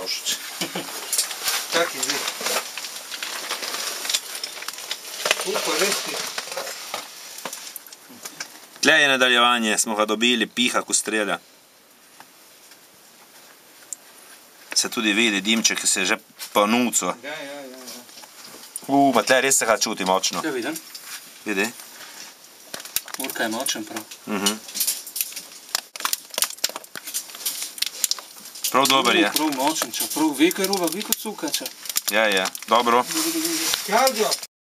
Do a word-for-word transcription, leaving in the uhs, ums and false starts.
Milošič. Čakaj, zdaj. Upa, resti. Tle je nadaljevanje, smo ga dobili, piha, ko strelja. Se tudi vidi dimček, ki se je že ponuco. Ja, ja, ja. Uuu, pa tle res se ga čuti močno. Ja, vidim. Vidi? Urka je močen prav. Mhm. Prav dober je. Prav močen, čeprav veko je ruba, veko cukača. Ja, ja, dobro. Kjaldio!